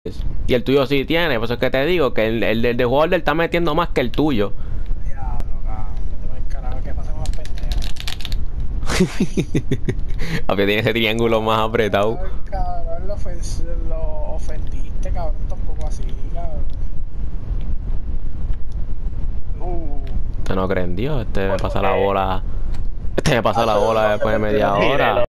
Y el tuyo sí tiene, por eso es que te digo que el del jugador del está metiendo más que el tuyo. Diablo, cabrón. Vete pa'l carajo, que pasemos las pendejas. Papi tiene ese triángulo más apretado. Ay, cabrón, lo ofendiste, cabrón, tampoco así, cabrón. Este no cree en Dios, este me pasa la bola. Este me pasa la bola después de media hora.